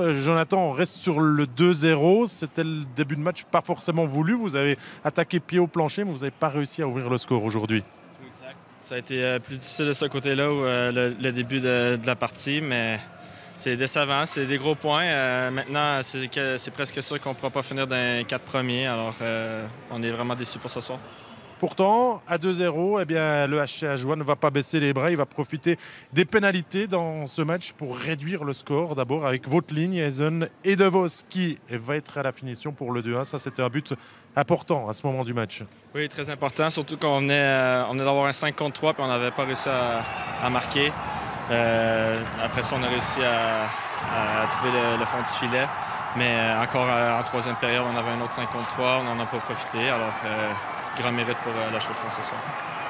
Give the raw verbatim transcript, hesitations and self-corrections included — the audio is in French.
Jonathan, on reste sur le deux zéro. C'était le début de match pas forcément voulu. Vous avez attaqué pied au plancher, mais vous n'avez pas réussi à ouvrir le score aujourd'hui. Exact. Ça a été euh, plus difficile de ce côté-là, euh, le, le début de, de la partie, mais c'est décevant. C'est des gros points. Euh, maintenant, c'est presque sûr qu'on ne pourra pas finir dans les quatre premiers. Alors, euh, on est vraiment déçus pour ce soir. Pourtant, à deux zéro, eh bien, le H C Ajoie ne va pas baisser les bras. Il va profiter des pénalités dans ce match pour réduire le score. D'abord avec votre ligne, Eisen et De Vos qui va être à la finition pour le deux un. Ça, c'était un but important à ce moment du match. Oui, très important, surtout qu'on venait, euh, on venait d'avoir un cinq contre trois puis on n'avait pas réussi à, à marquer. Euh, après ça, on a réussi à, à trouver le, le fond du filet. Mais euh, encore euh, en troisième période, on avait un autre cinq contre trois. On n'en a pas profité. Alors, euh, grand mérite pour euh, la Chaux-de-Fonds ce soir.